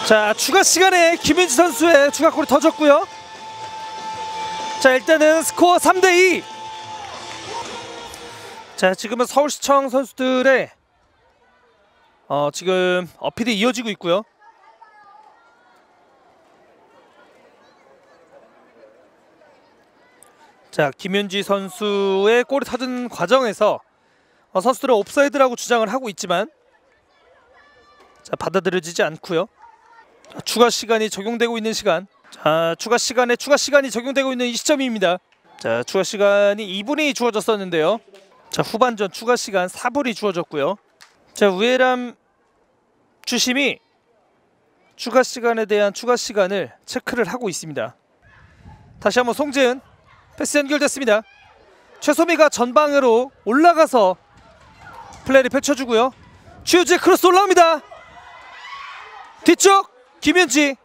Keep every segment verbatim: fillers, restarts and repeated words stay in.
자, 추가 시간에 김윤지 선수의 추가골이 터졌고요. 자, 일단은 스코어 삼 대 이. 자, 지금은 서울시청 선수들의 어, 지금 어필이 이어지고 있고요. 자, 김윤지 선수의 골이 터진 과정에서 어, 선수들은 옵사이드라고 주장을 하고 있지만 자, 받아들여지지 않고요. 자, 추가 시간이 적용되고 있는 시간. 자, 추가 시간에 추가 시간이 적용되고 있는 이 시점입니다. 자, 추가 시간이 이 분이 주어졌었는데요. 자, 후반전 추가 시간 사 분이 주어졌고요. 자, 우에람 주심이 추가 시간에 대한 추가 시간을 체크를 하고 있습니다. 다시 한번 송재은 패스 연결됐습니다. 최소미가 전방으로 올라가서 플레이를 펼쳐주고요. 최우지의 크로스 올라옵니다. 뒤쪽 김윤지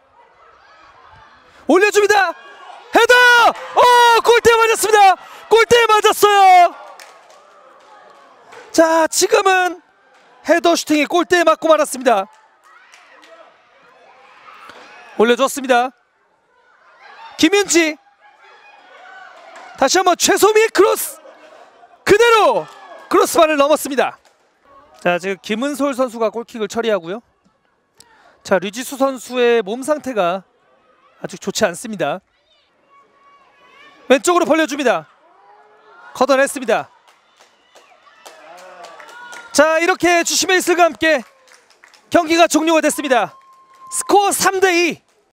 올려줍니다. 헤더! 어, 골대에 맞았습니다. 골대에 맞았어요. 자, 지금은 헤더 슈팅이 골대에 맞고 말았습니다. 올려줬습니다. 김윤지 다시 한번 최소미의 크로스 그대로 크로스바를 넘었습니다. 자, 지금 김은솔 선수가 골킥을 처리하고요. 자, 류지수 선수의 몸 상태가 아직 좋지 않습니다. 왼쪽으로 벌려줍니다. 걷어냈습니다. 자, 이렇게 주심의 이슬과 함께 경기가 종료가 됐습니다. 스코어 삼 대 이.